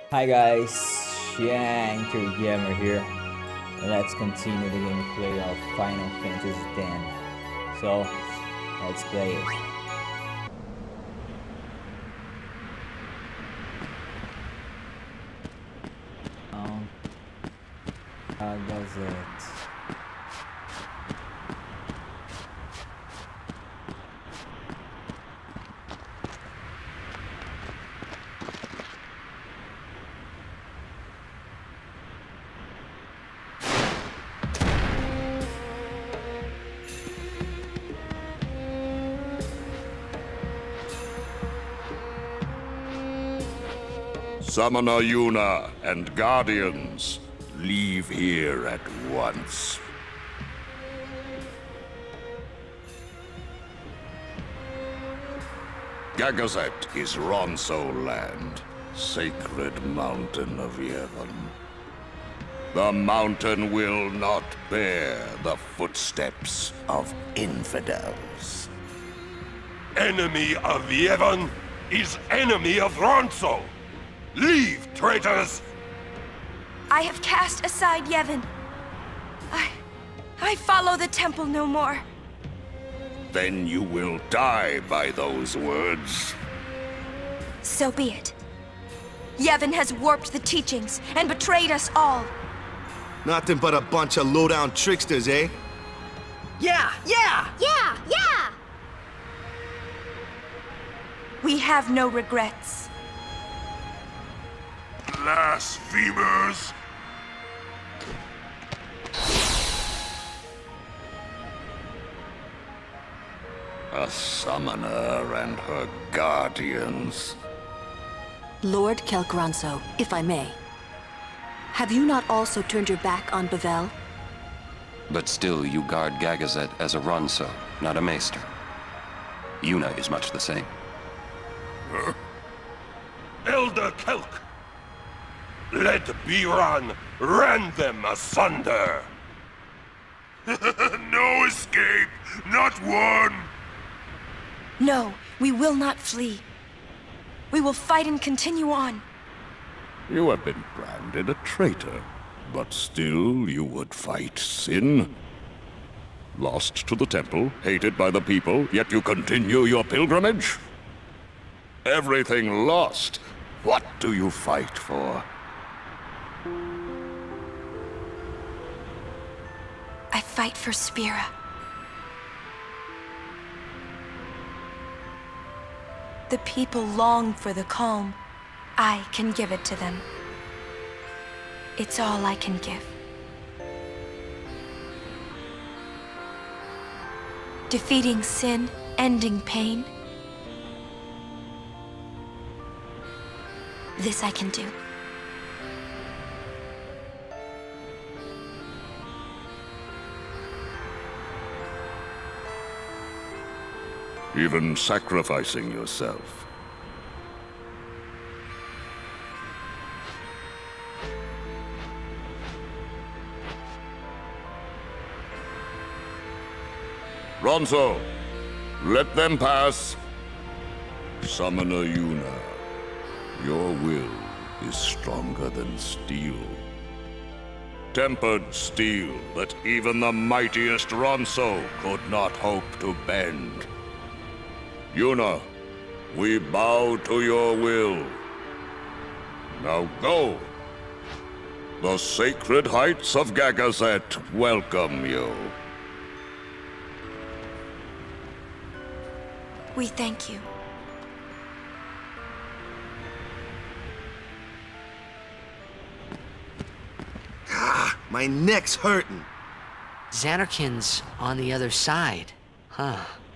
Hi guys, Xiang Gamer here. Let's continue the gameplay of Final Fantasy X. So, let's play it. Gazette. Summoner Yuna and Guardians, leave here at once. Gagazet is Ronso land, sacred mountain of Yevon. The mountain will not bear the footsteps of infidels. Enemy of Yevon is enemy of Ronso! Leave, traitors! I have cast aside Yevon. I follow the temple no more. Then you will die by those words. So be it. Yevon has warped the teachings and betrayed us all. Nothing but a bunch of low-down tricksters, eh? Yeah! We have no regrets. Blasphemers! A summoner and her guardians. Lord Kel'Gronso, if I may. Have you not also turned your back on Bevelle? But still, you guard Gagazet as a Ronso, not a Maester. Yuna is much the same. Elder Kelk! Let Biran rend them asunder! No escape! Not one! No, we will not flee. We will fight and continue on. You have been branded a traitor, but still you would fight sin. Lost to the temple, hated by the people, yet you continue your pilgrimage? Everything lost. What do you fight for? I fight for Spira. The people long for the calm. I can give it to them. It's all I can give. Defeating sin, ending pain. This I can do. Even sacrificing yourself. Ronso, let them pass. Summoner Yuna, your will is stronger than steel. Tempered steel that even the mightiest Ronso could not hope to bend. Yuna, we bow to your will. Now go. The sacred heights of Gagazet welcome you. We thank you. My neck's hurting. Zanarkand's on the other side, huh?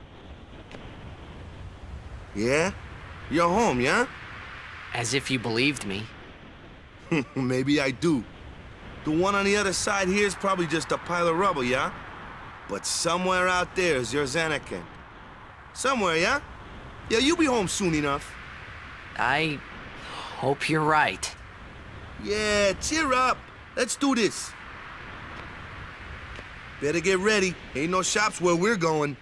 Yeah? You're home, yeah? As if you believed me. Maybe I do. The one on the other side here is probably just a pile of rubble, yeah? But somewhere out there is your Zanarkand. Somewhere, yeah? Yeah, you'll be home soon enough. I hope you're right. Yeah, cheer up. Let's do this. Better get ready. Ain't no shops where we're going.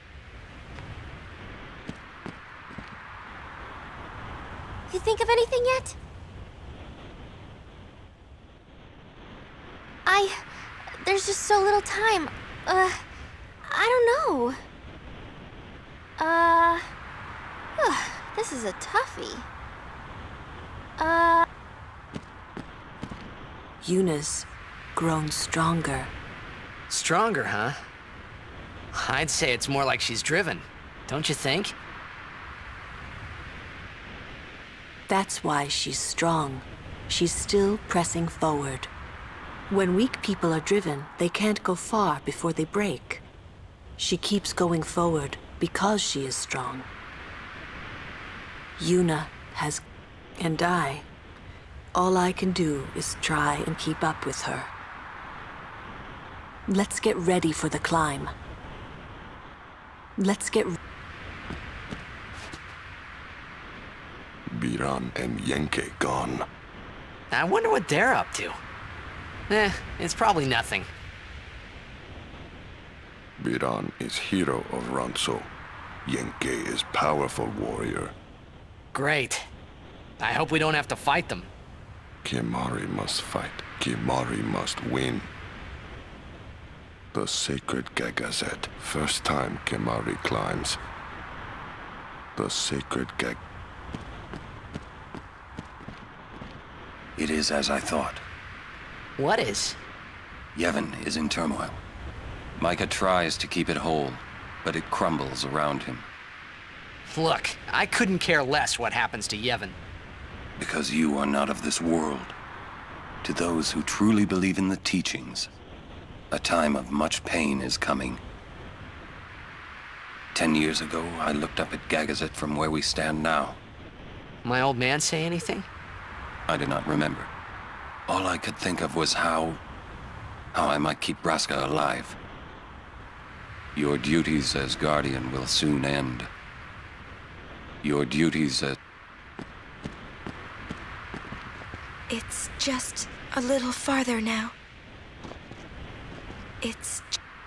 You think of anything yet? There's just so little time. I don't know. This is a toughie. Yuna's grown stronger. Stronger, huh? I'd say it's more like she's driven. Don't you think? That's why she's strong. She's still pressing forward. When weak people are driven, they can't go far before they break. She keeps going forward because she is strong. Yuna has... and I... all I can do is try and keep up with her. Let's get ready for the climb. Let's get... Biran and Yenke gone. I wonder what they're up to. It's probably nothing. Biran is hero of Ronso. Yenke is powerful warrior. Great. I hope we don't have to fight them. Kimahri must fight. Kimahri must win. The sacred Gagazet. First time Kimahri climbs. The sacred Gag... It is as I thought. What is? Yevon is in turmoil. Micah tries to keep it whole, but it crumbles around him. Look, I couldn't care less what happens to Yevon. Because you are not of this world. To those who truly believe in the teachings, a time of much pain is coming. 10 years ago, I looked up at Gagazet from where we stand now. My old man say anything? I do not remember. All I could think of was how I might keep Braska alive. Your duties as Guardian will soon end. Your duties as... It's just a little farther now. It's...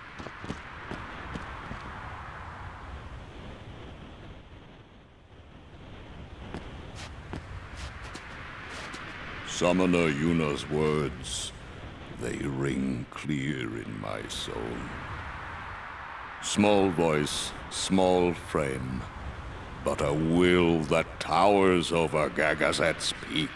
Summoner Yuna's words, they ring clear in my soul. Small voice, small frame, but a will that towers over Gagazet's peak.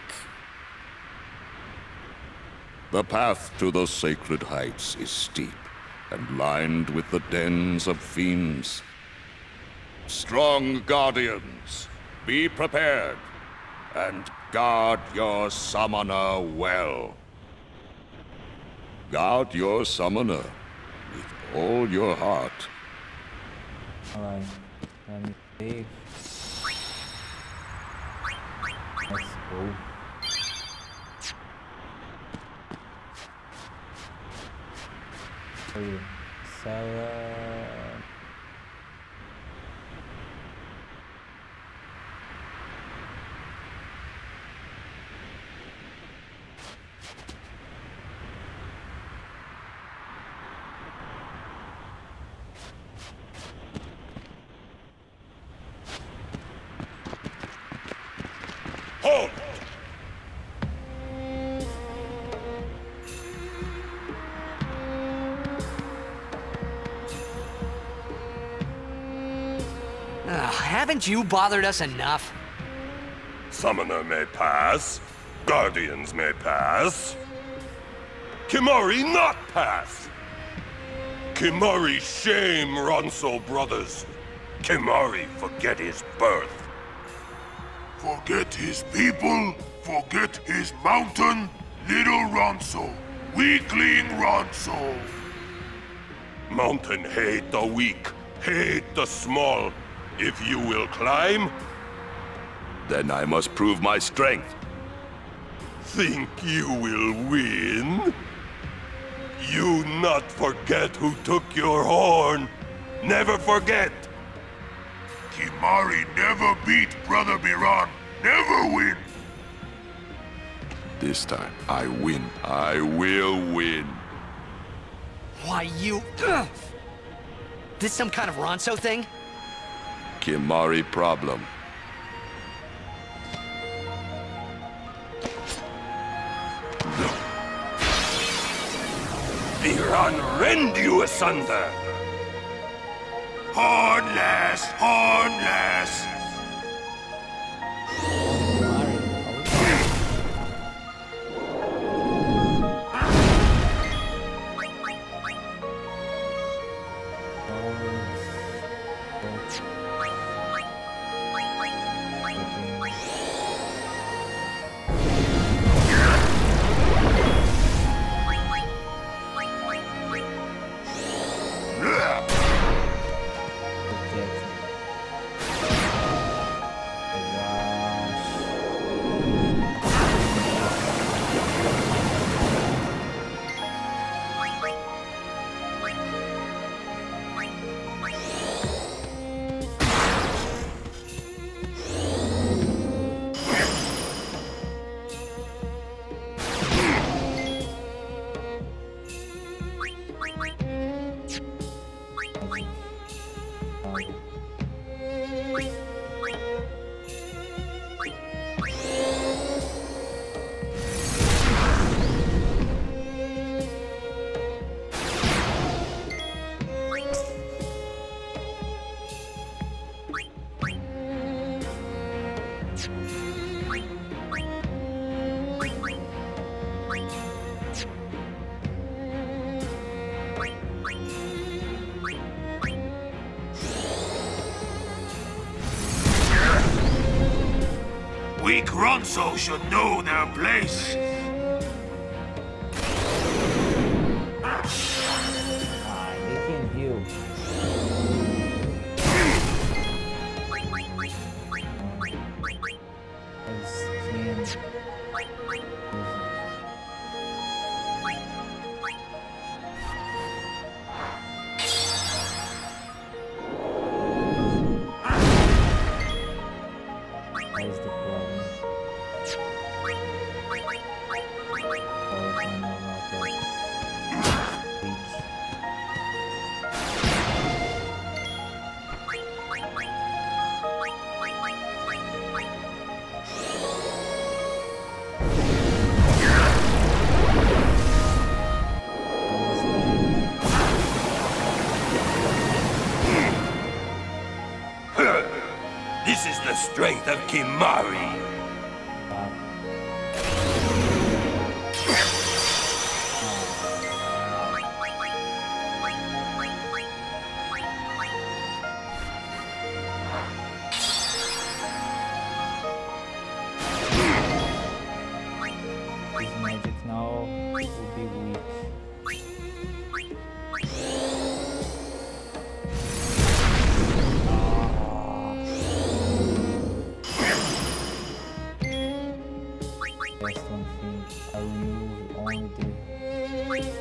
The path to the sacred heights is steep and lined with the dens of fiends. Strong guardians, be prepared, and guard your summoner well. Guard your summoner with all your heart. Alright, let me save. Let's go. Okay, Sarah. Halt! Haven't you bothered us enough? Summoner may pass. Guardians may pass. Kimahri not pass! Kimahri shame Ronso brothers. Kimahri forget his birth. Forget his people, forget his mountain, little Ronso, weakling Ronso. Mountain hate the weak, hate the small. If you will climb, then I must prove my strength. Think you will win? You not forget who took your horn. Never forget. Kimahri never beat Brother Biran. Never win. This time, I win. I will win. Why, you... This some kind of Ronso thing? Kimahri problem. Viran rend you asunder! Hornless! Hornless! Weak Ronso should know their place. They can heal. This is the strength of Kimahri. His magic now will be weak. That's one thing. I remove only the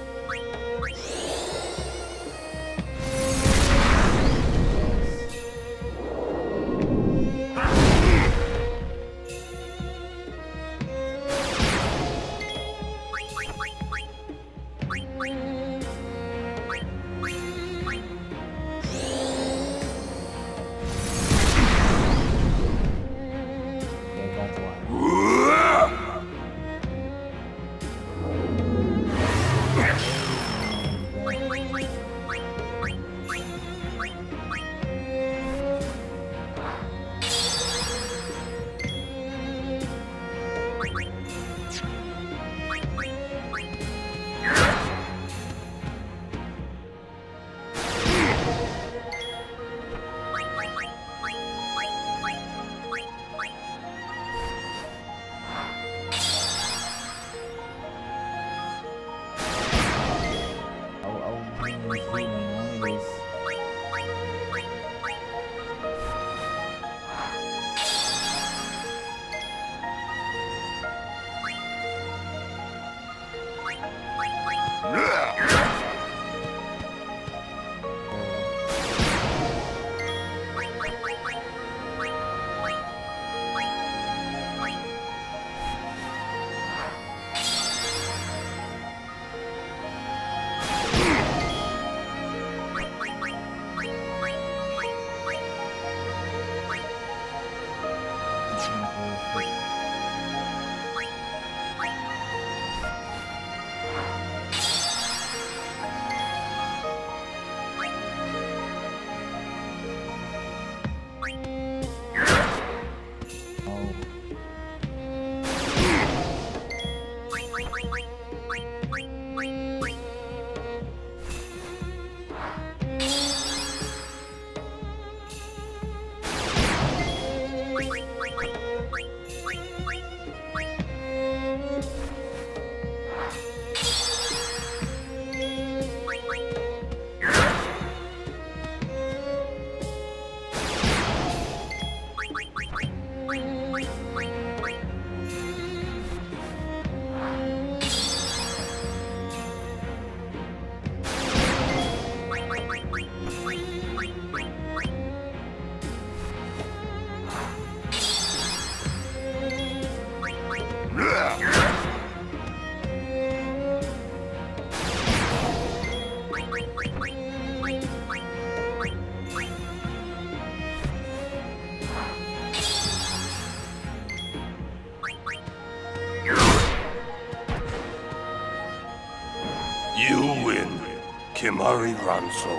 You win, Kimahri Ronso.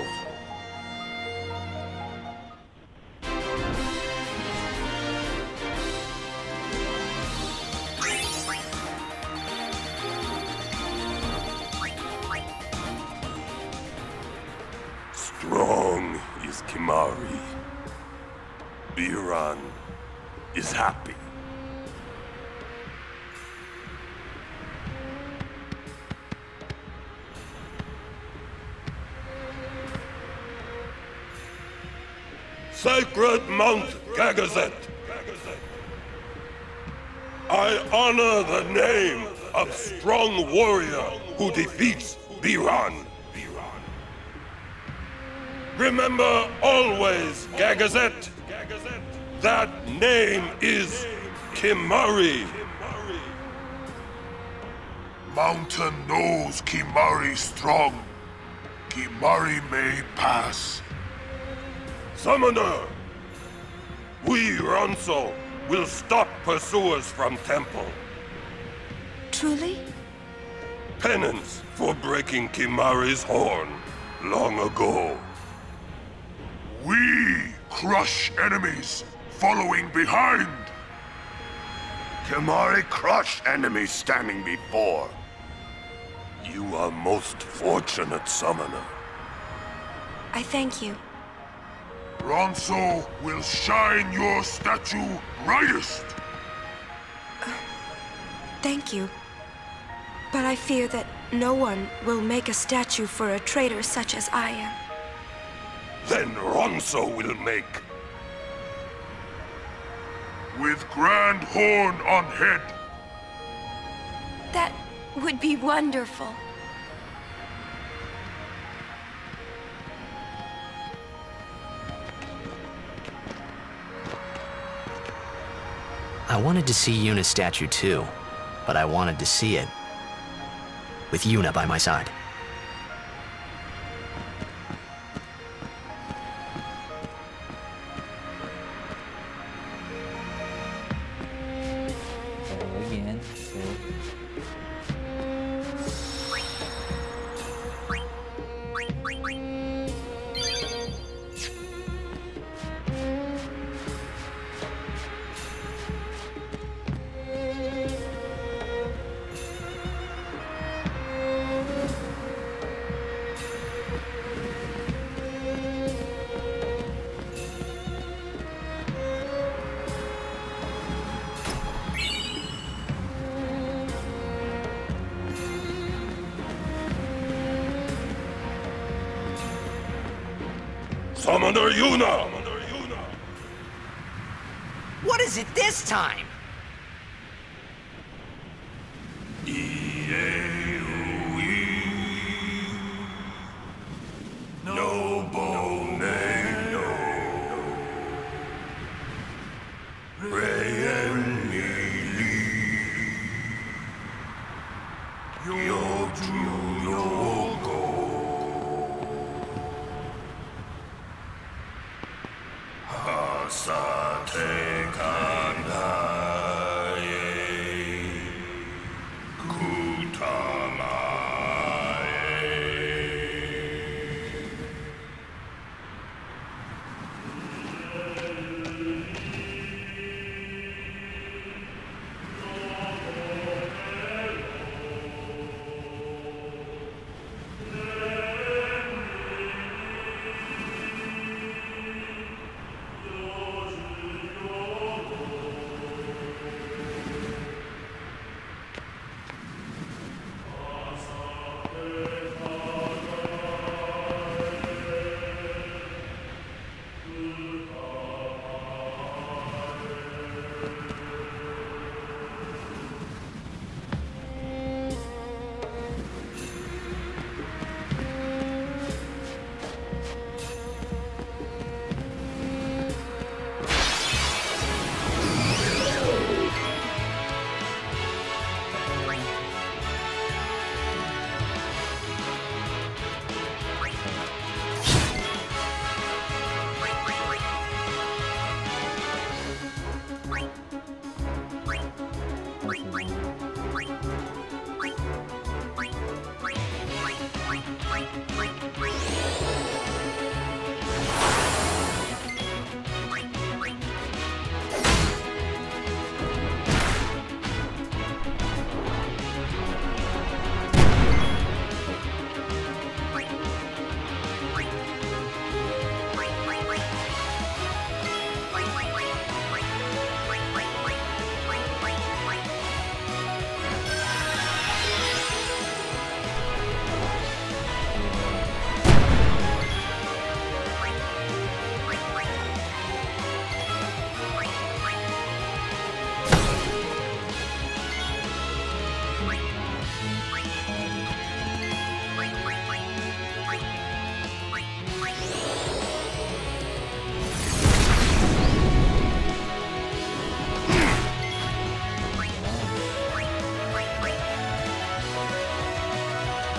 Strong is Kimahri. Biran is happy. Sacred Mount Gagazet, I honor the name of strong warrior who defeats Biran. Remember always, Gagazet, that name is Kimahri. Mountain knows Kimahri strong. Kimahri may pass. Summoner, we Ronso will stop pursuers from Temple. Truly? Penance for breaking Kimahri's horn long ago. We crush enemies following behind. Kimahri crush enemies standing before. You are most fortunate, Summoner. I thank you. Ronso will shine your statue brightest. Thank you. But I fear that no one will make a statue for a traitor such as I am. Then Ronso will make. With grand horn on head. That would be wonderful. I wanted to see Yuna's statue too, but I wanted to see it with Yuna by my side. Again, Summoner Yuna! What is it this time?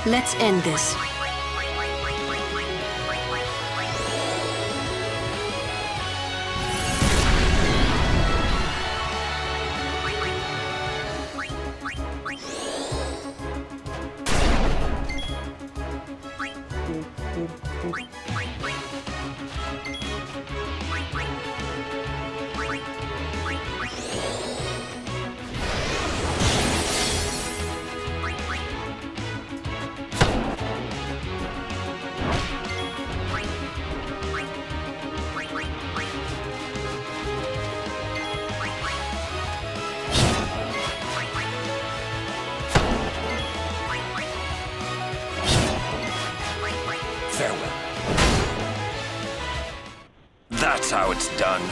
Let's end this. Farewell. That's how it's done.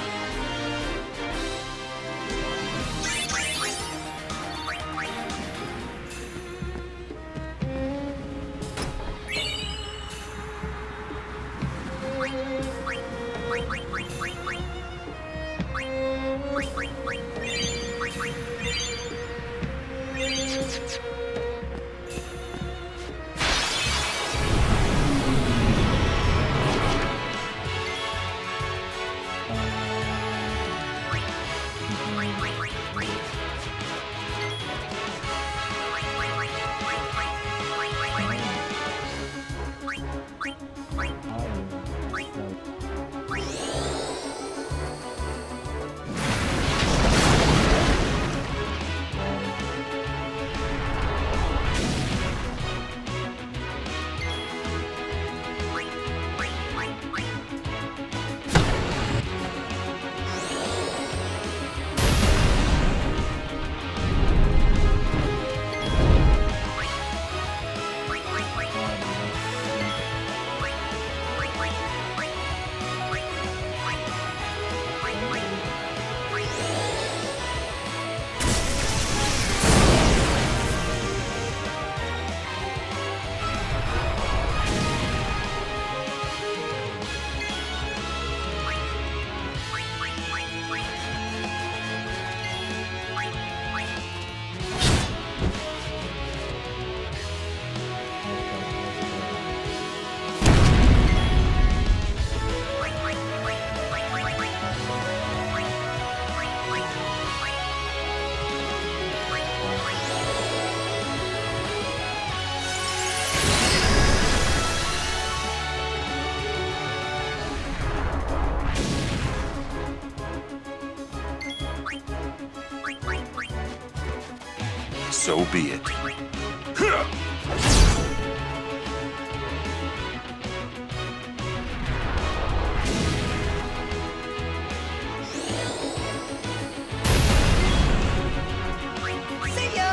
So be it. See ya!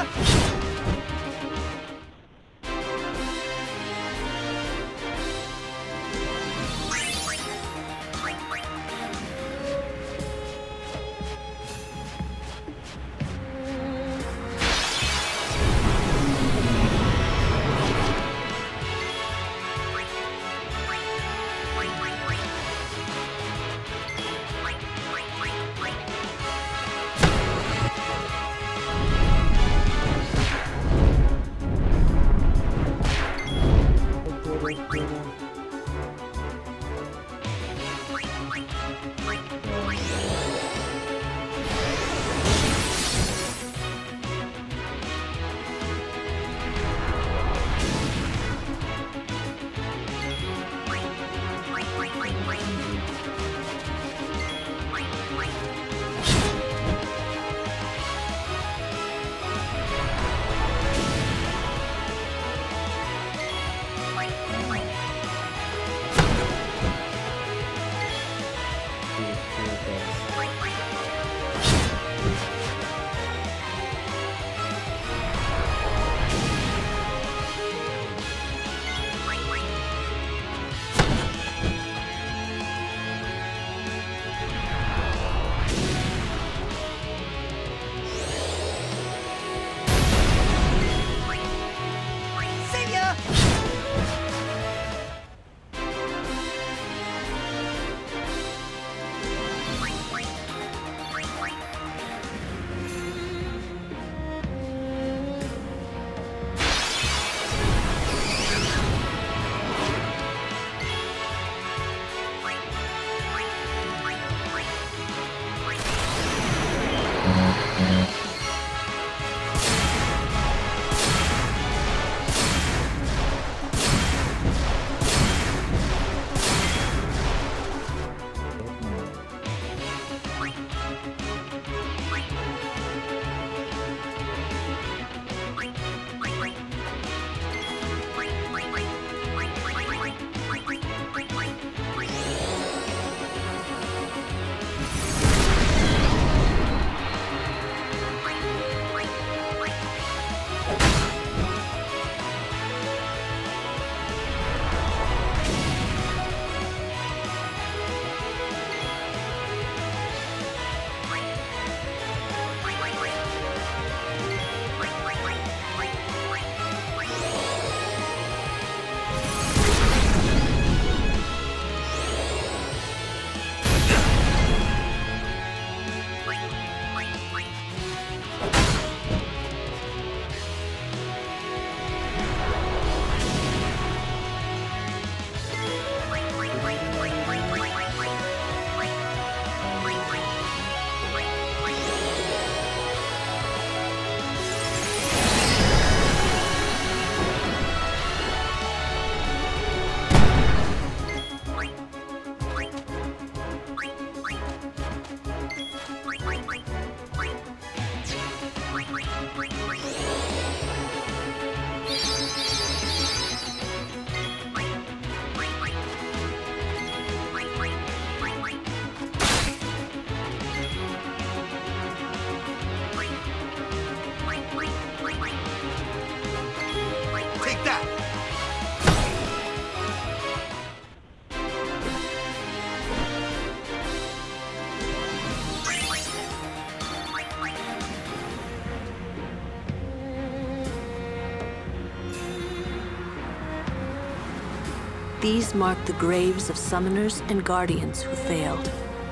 These mark the graves of summoners and guardians who failed.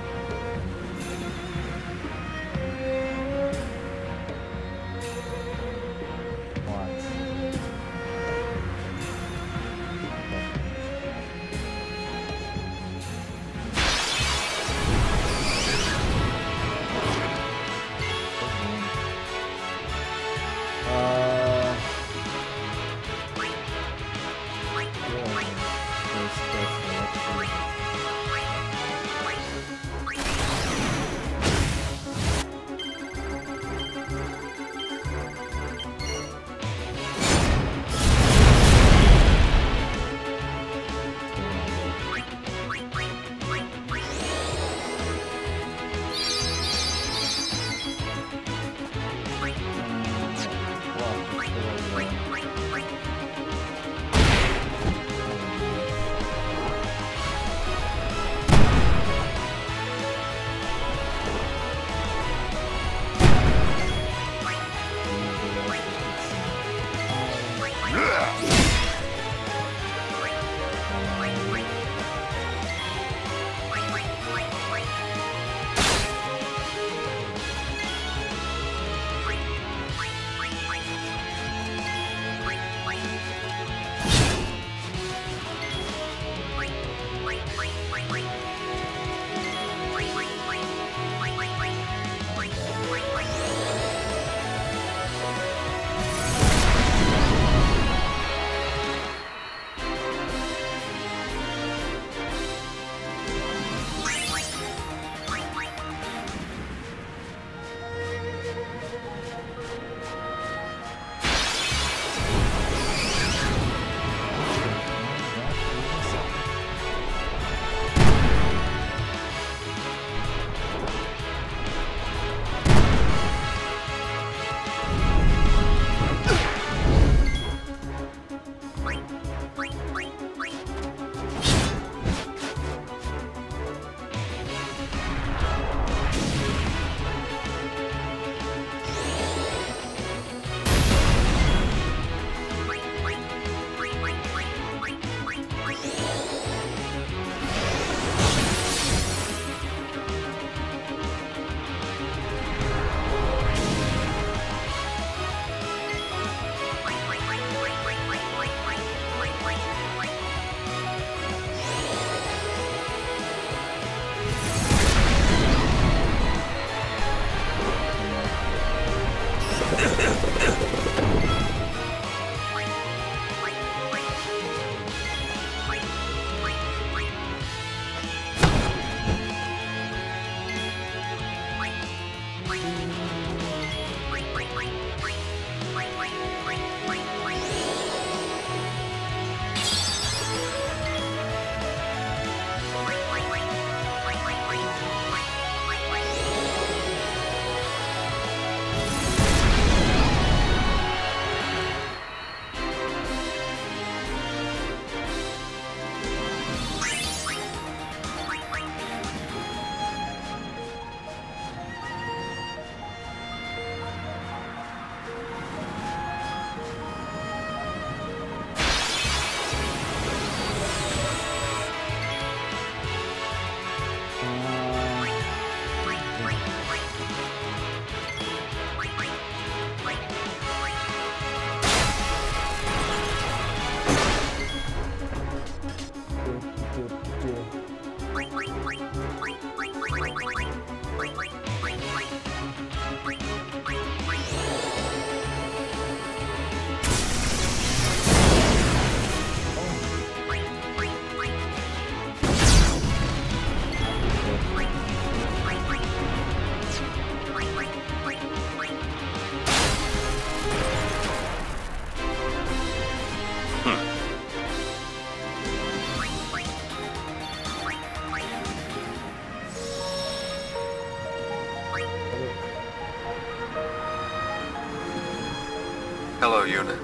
Hello, Yuna.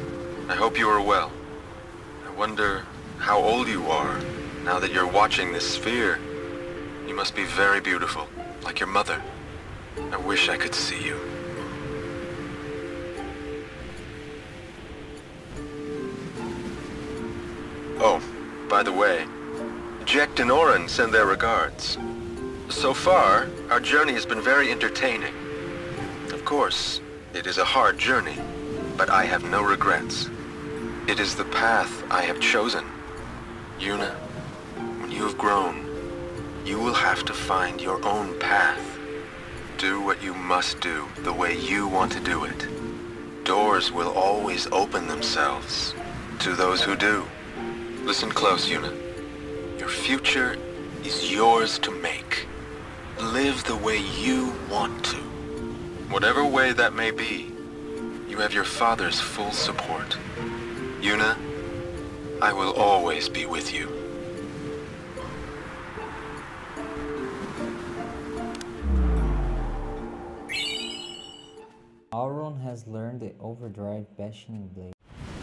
I hope you are well. I wonder how old you are now that you're watching this sphere. You must be very beautiful, like your mother. I wish I could see you. Oh, By the way, Jecht and Orin send their regards. So far, our journey has been very entertaining. Of course, it is a hard journey, but I have no regrets. It is the path I have chosen. Yuna, when you have grown, you will have to find your own path. Do what you must do the way you want to do it. Doors will always open themselves to those who do. Listen close, Yuna. Your future is yours to make. Live the way you want to. Whatever way that may be, you have your father's full support. Yuna, I will always be with you. Auron has learned the overdrive Bastioning Blade.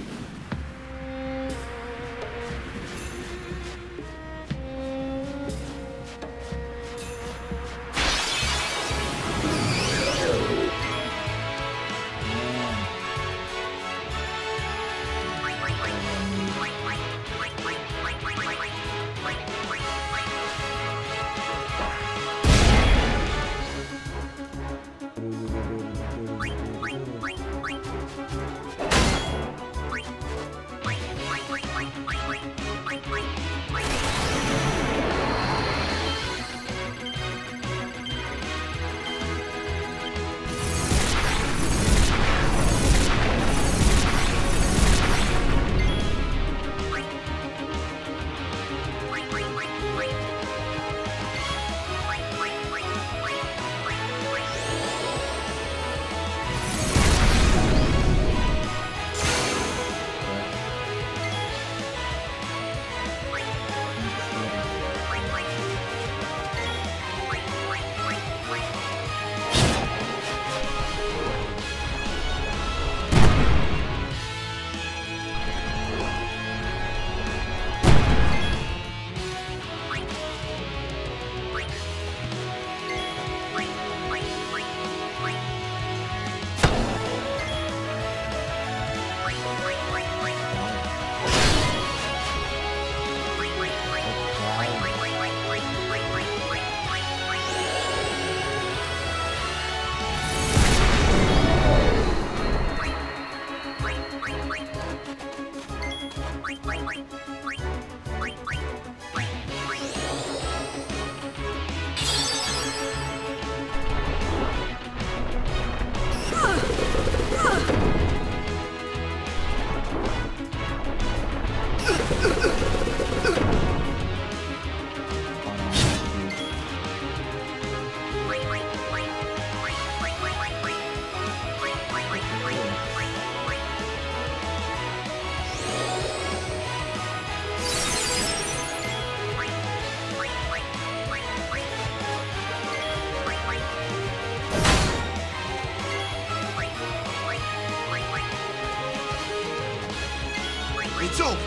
It's over.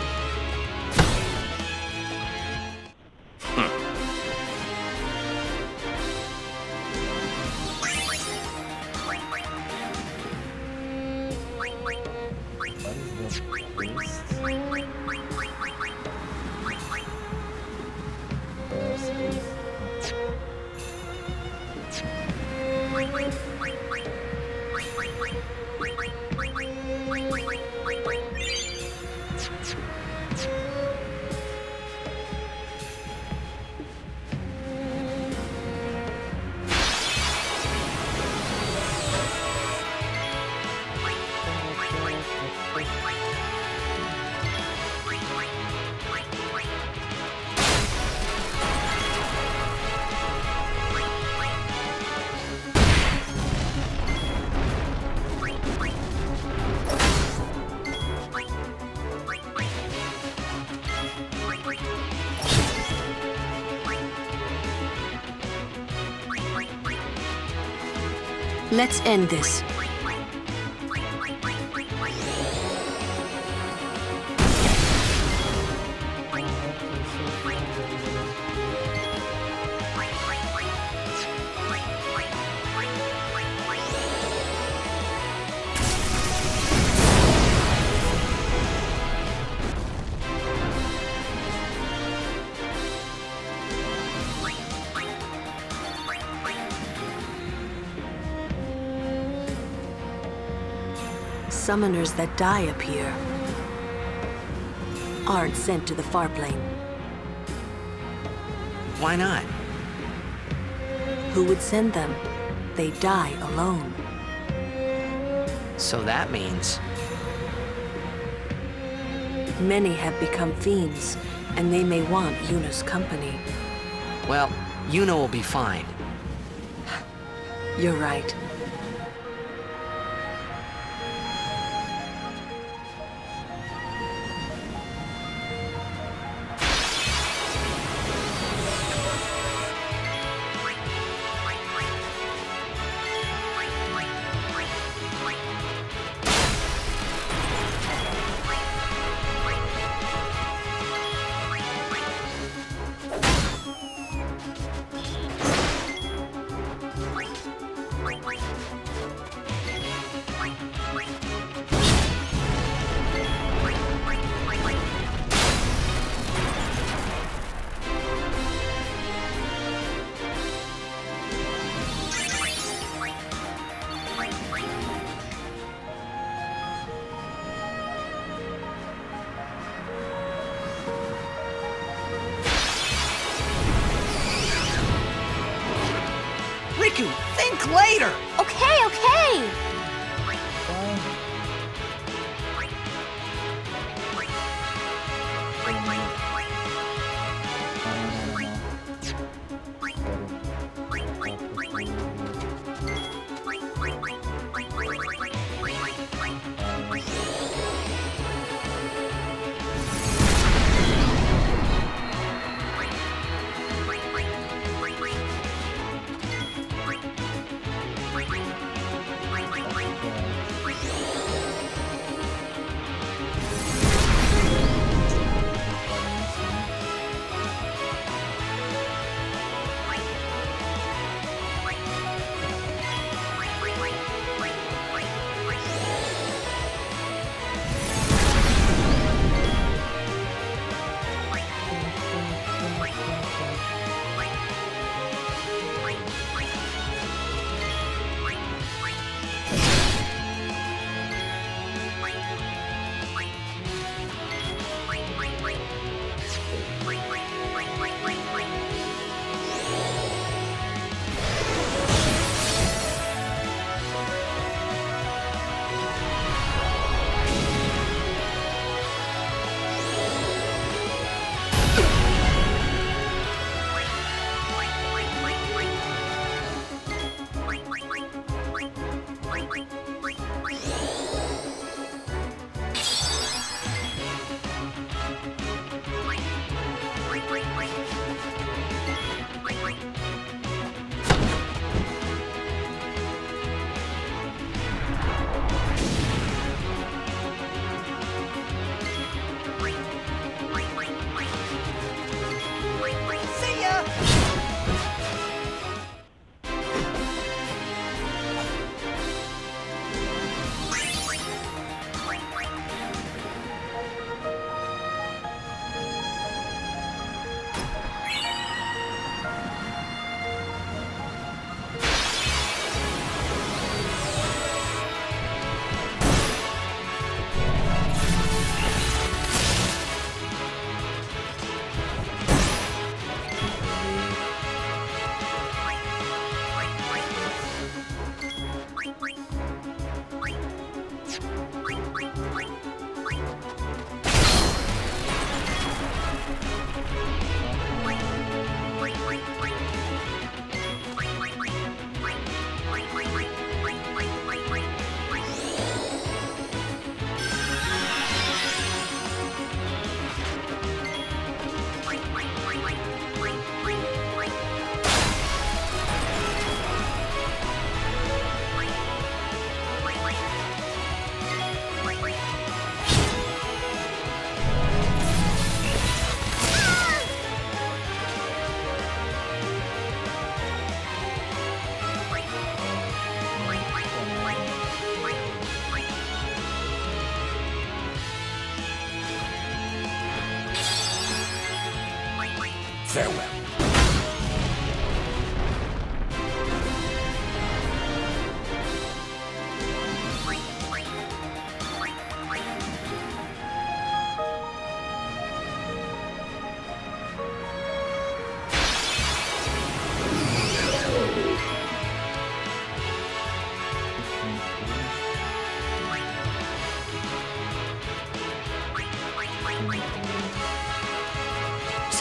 Let's end this. summoners that die appear aren't sent to the far plane. Why not? Who would send them? They die alone. So that means... Many have become fiends, and they may want Yuna's company. Well, Yuna will be fine. You're right. Riku, think later! Okay, okay! Farewell.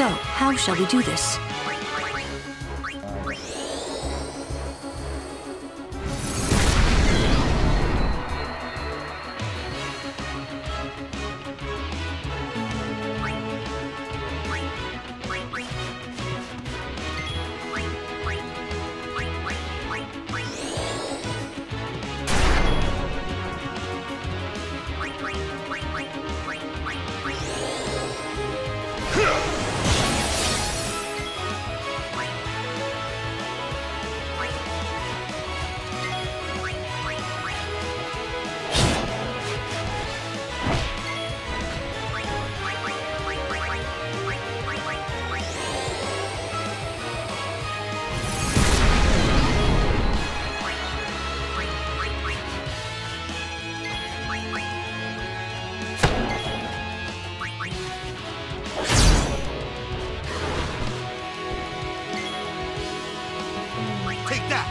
So, how shall we do this? Take that!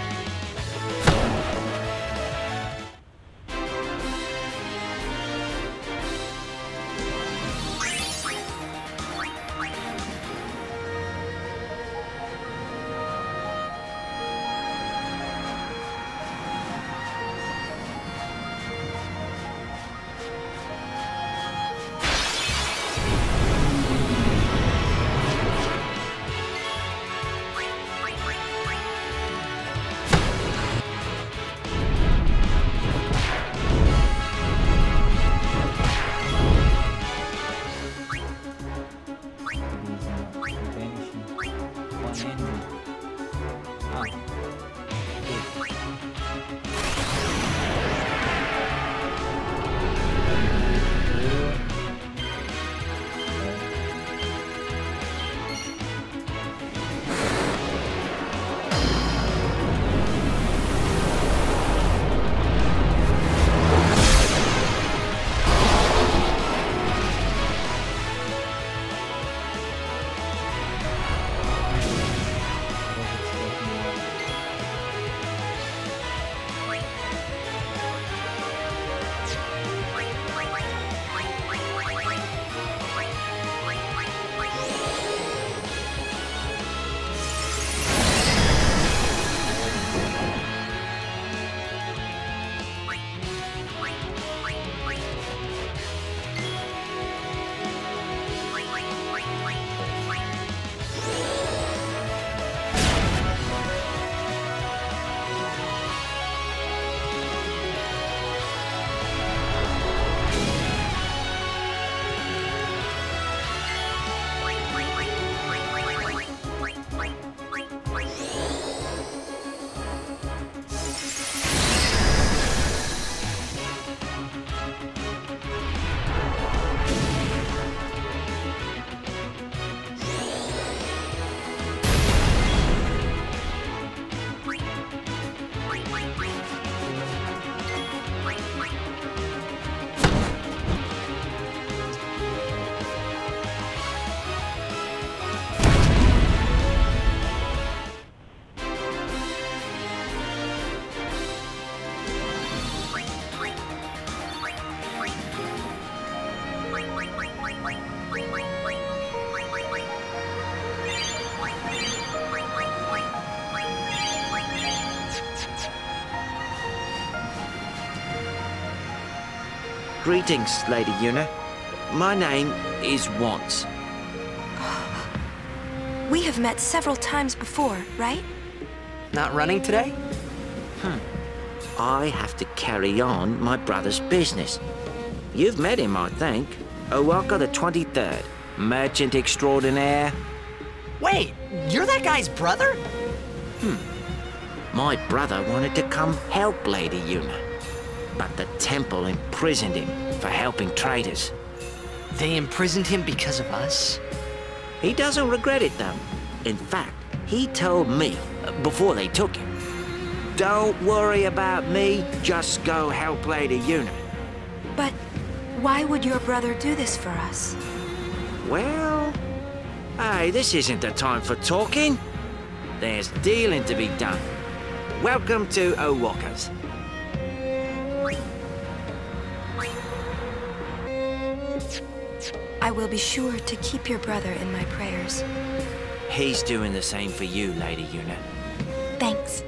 Greetings, Lady Yuna. My name is Once. We have met several times before, right? Not running today? I have to carry on my brother's business. You've met him, I think. Owaka the 23rd, merchant extraordinaire. Wait, you're that guy's brother? My brother wanted to come help Lady Yuna, but the temple imprisoned him for helping traitors. They imprisoned him because of us? He doesn't regret it, though. In fact, he told me, before they took him, "Don't worry about me, just go help Lady Yuna." But why would your brother do this for us? Well, hey, this isn't the time for talking. There's dealing to be done. Welcome to Owaka's. I will be sure to keep your brother in my prayers. He's doing the same for you, Lady Yuna. Thanks.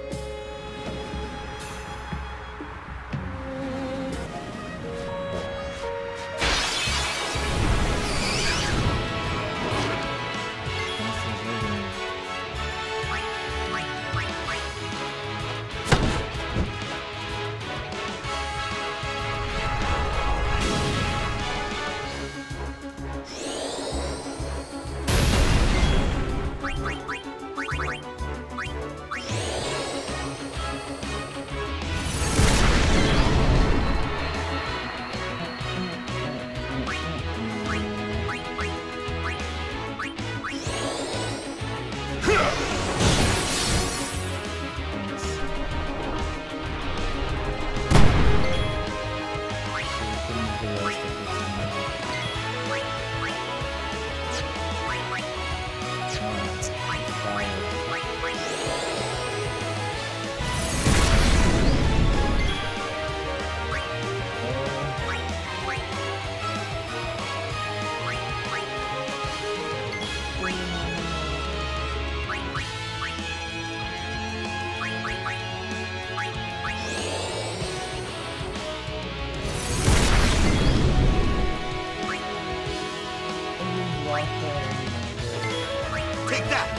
Take that!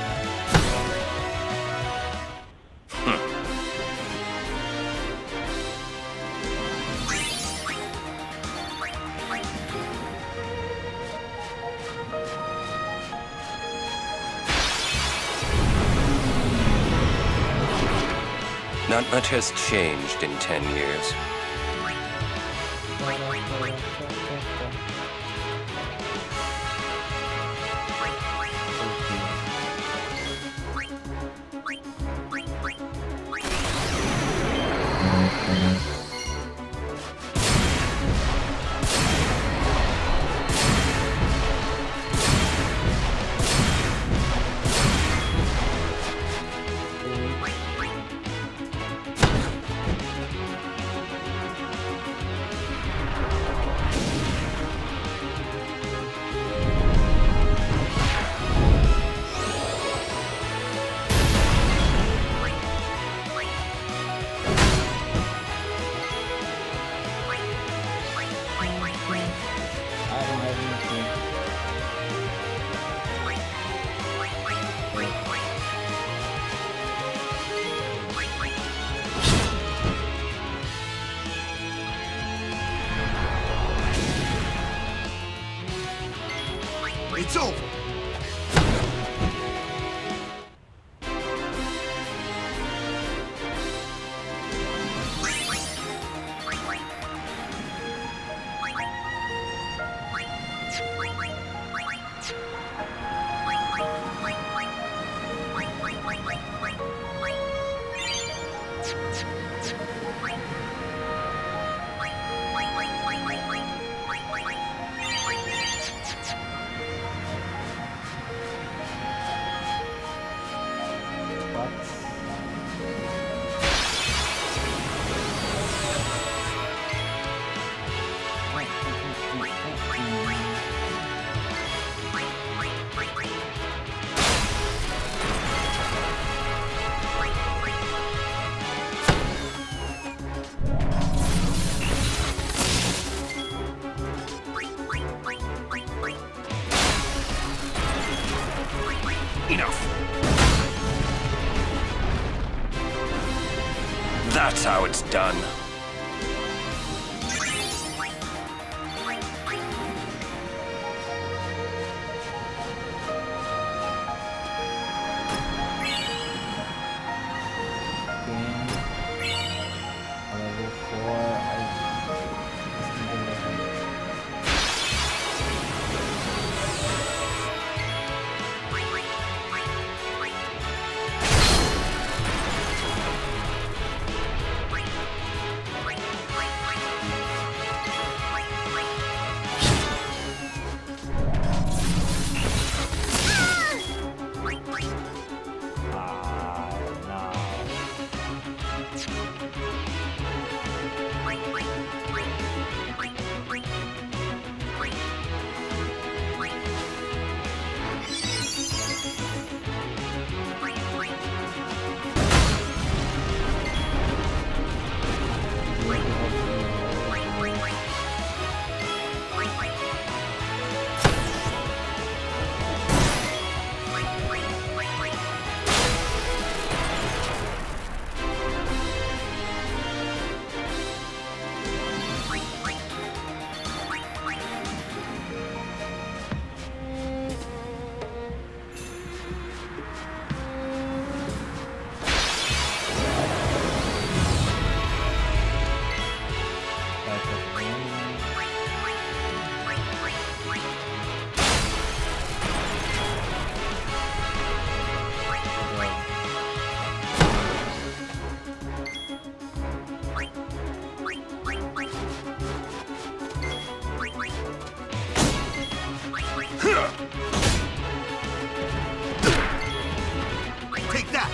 Not much has changed in 10 years. It's over. That's how it's done. Take that!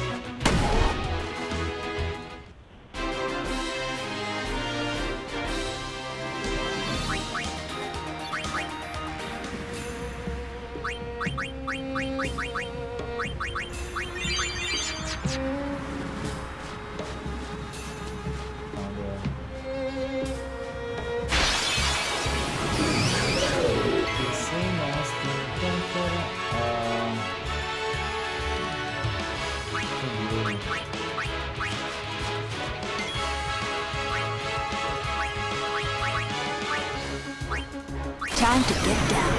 Time to get down.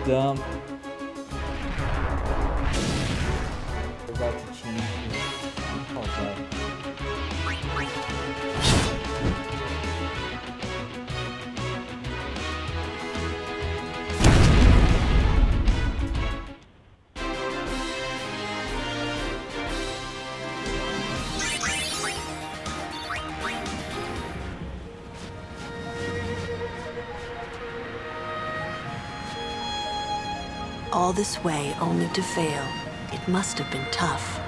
dump. Forgot to change it. Oh god. All this way only to fail. It must have been tough.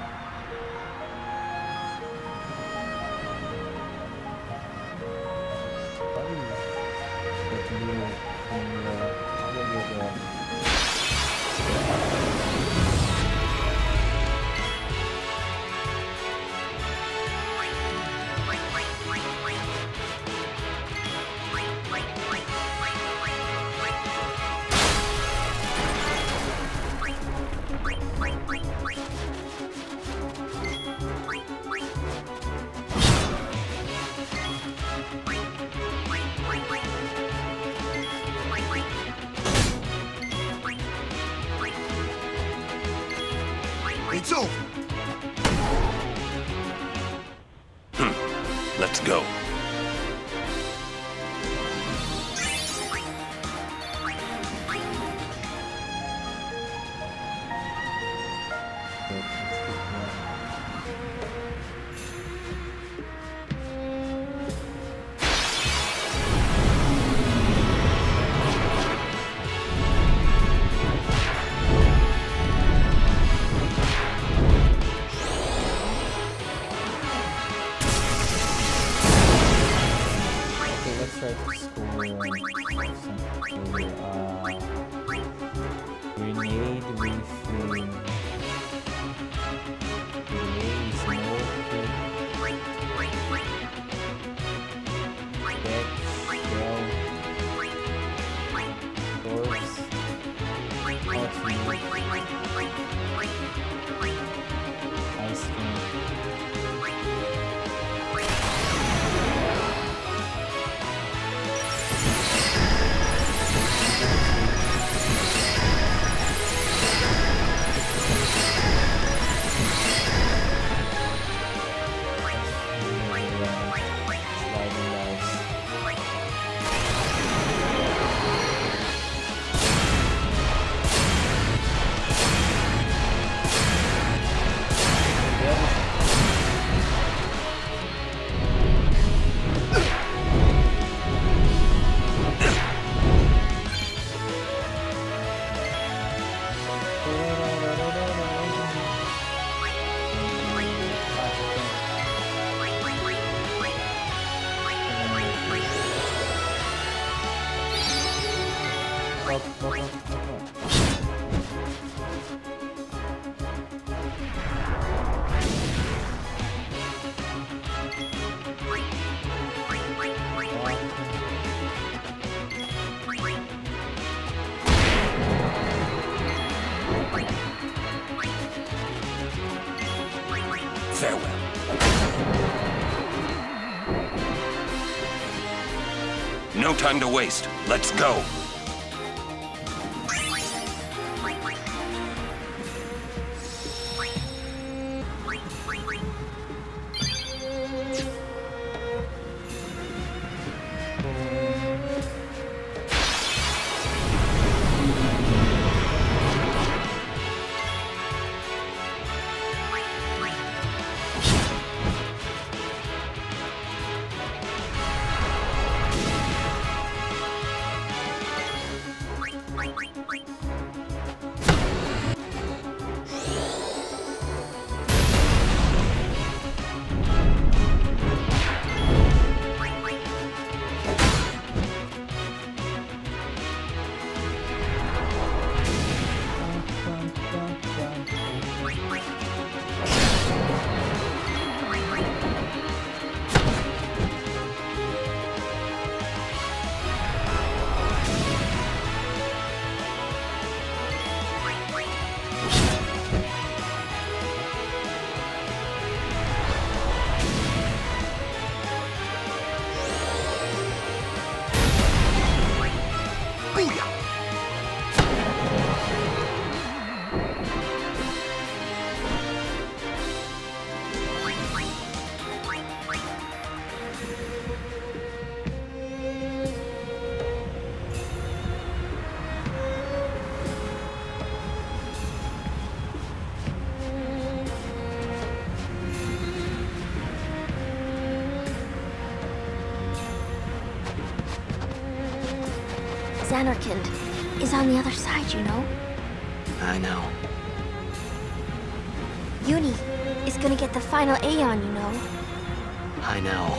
It's over. Let's go. Farewell. No time to waste. Let's go. Zanarkand is on the other side, you know? I know. Uni is gonna get the final Aeon, you know? I know.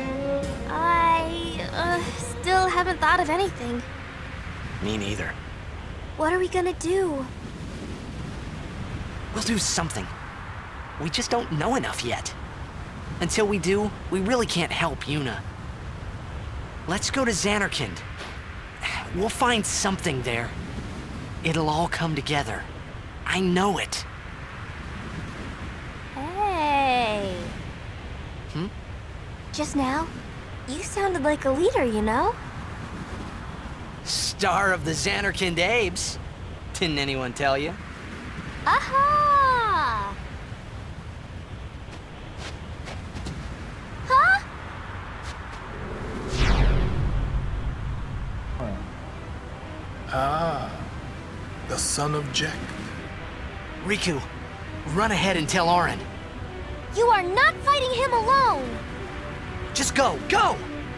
I still haven't thought of anything. Me neither. What are we gonna do? We'll do something. We just don't know enough yet. Until we do, we really can't help Yuna. Let's go to Zanarkand. We'll find something there. It'll all come together. I know it. Hey. Just now, you sounded like a leader, you know? Star of the Zanarkand Abes. Didn't anyone tell you? Aha! Huh? Ah, the son of Jecht. Riku, run ahead and tell Auron. You are not fighting him alone! Just go, go!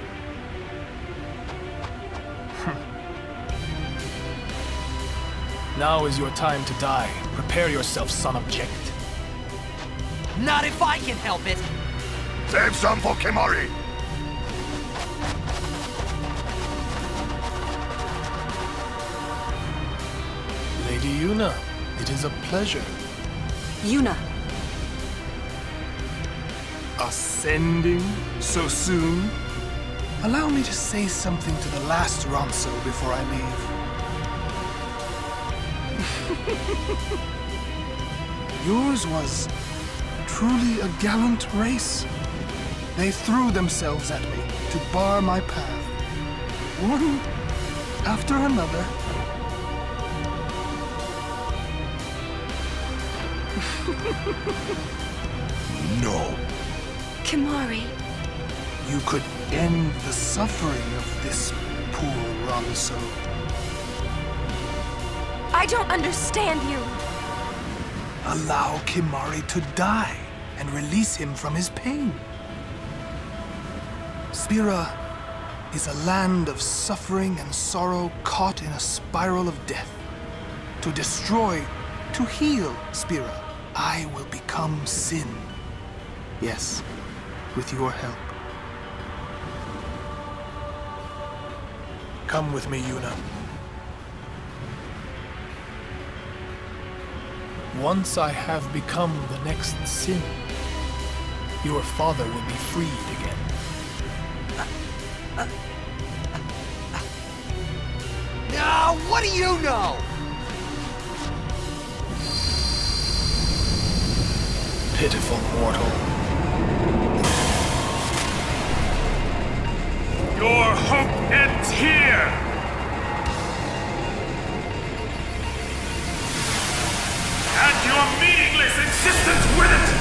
Now is your time to die. Prepare yourself, son of Jecht. Not if I can help it! Save some for Kimahri! Lady Yuna, it is a pleasure. Yuna. Ascending so soon? Allow me to say something to the last Ronso before I leave. Yours was truly a gallant race. They threw themselves at me to bar my path, one after another. No. Kimahri. You could end the suffering of this poor Ronso. I don't understand you. Allow Kimahri to die and release him from his pain. Spira is a land of suffering and sorrow caught in a spiral of death. To destroy, to heal Spira, I will become Sin. Yes, with your help. Come with me, Yuna. Once I have become the next Sin, your father will be freed again. No, what do you know? Pitiful mortal. Your hope ends here! And your meaningless existence with it!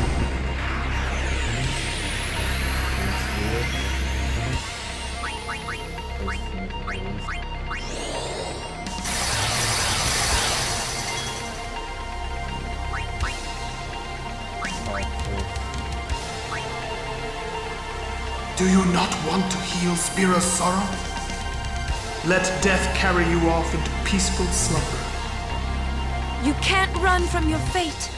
Do you not want to heal Spira's sorrow? Let death carry you off into peaceful slumber. You can't run from your fate.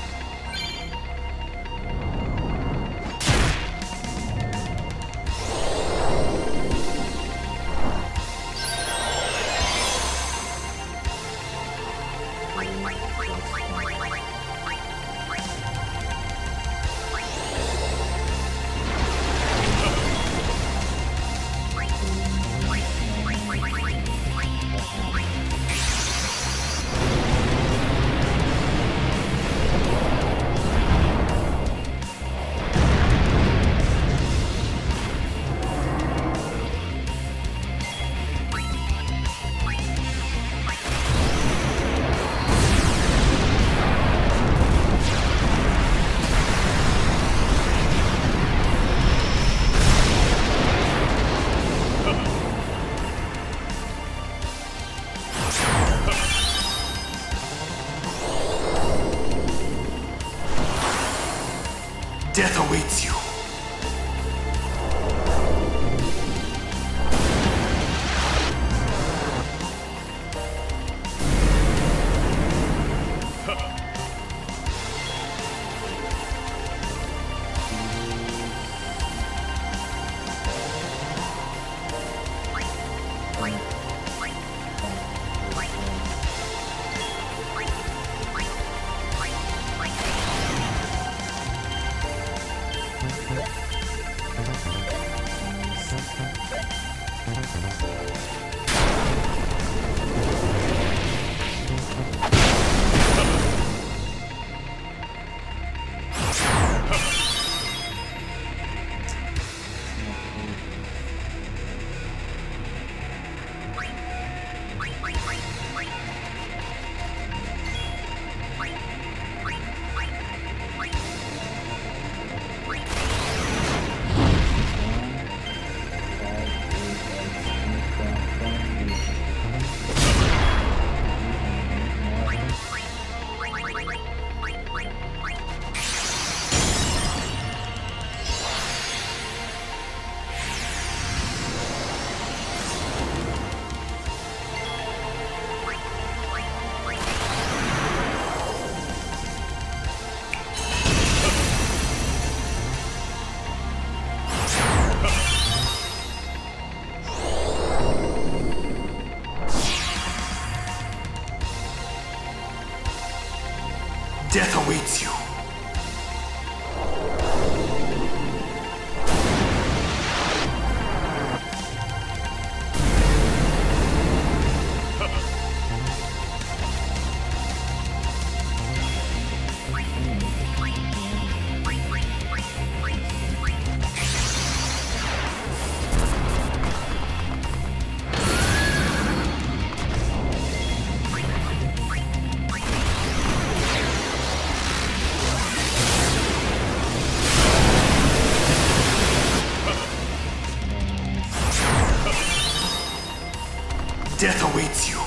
Death awaits you. Death awaits you.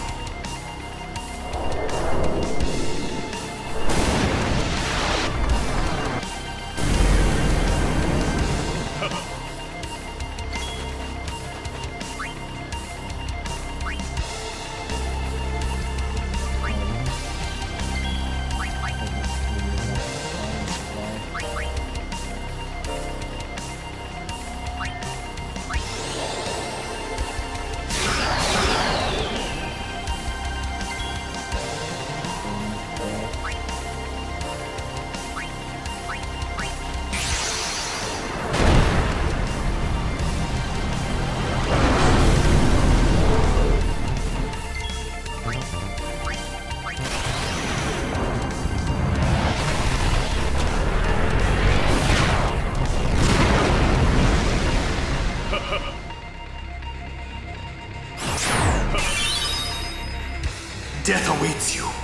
Death awaits you.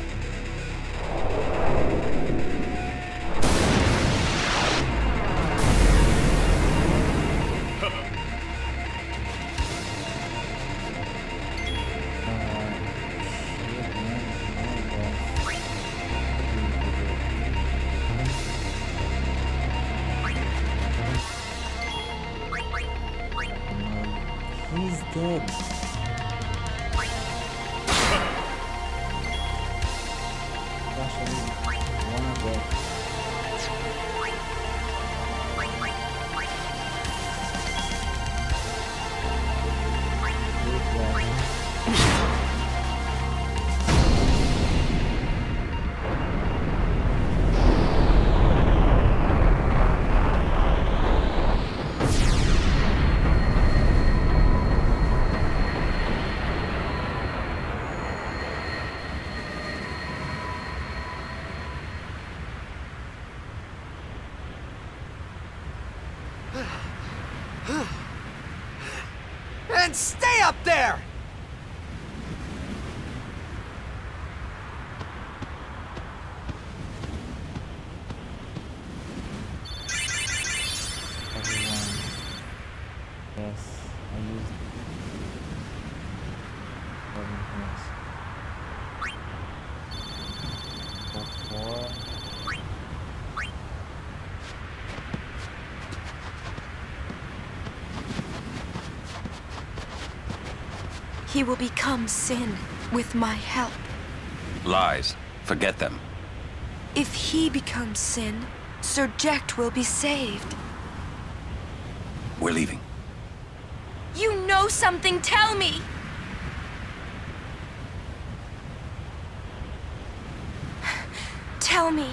He's dead. And stay up there! Yes, I used before. He will become sin with my help. Lies. Forget them. If he becomes sin, Sir Jecht will be saved. We're leaving. You know know something, tell me! Tell me.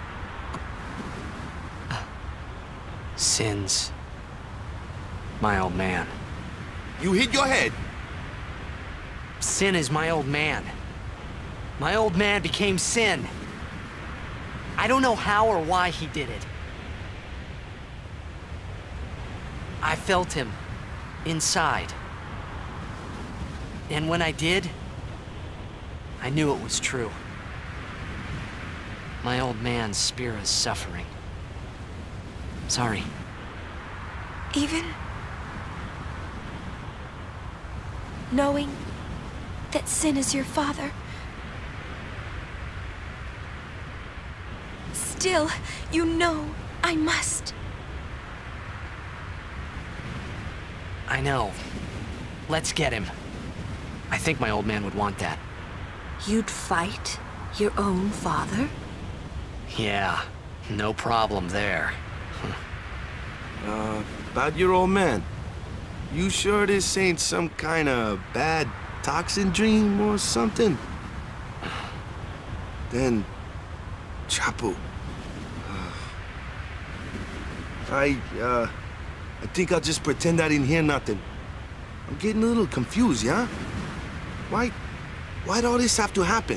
Sin's my old man. You hit your head? Sin is my old man. My old man became Sin. I don't know how or why he did it. I felt him inside. And when I did, I knew it was true. My old man, Spira's suffering. Sorry. Even knowing that Sin is your father, still, you know I must. I know. Let's get him. I think my old man would want that. You'd fight your own father? Yeah, no problem there. About your old man. You sure this ain't some kind of bad toxin dream or something? Then, Chapu. I think I'll just pretend I didn't hear nothing. I'm getting a little confused, yeah? Why'd all this have to happen?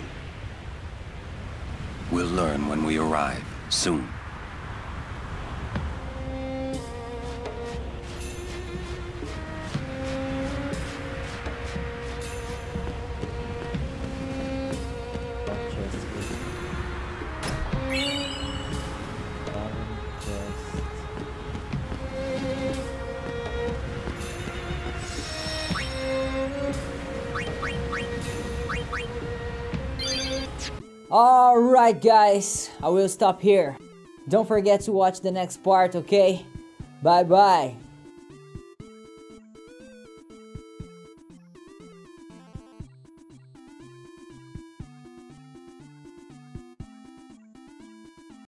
We'll learn when we arrive, soon. Alright guys, I will stop here. Don't forget to watch the next part, okay? Bye bye.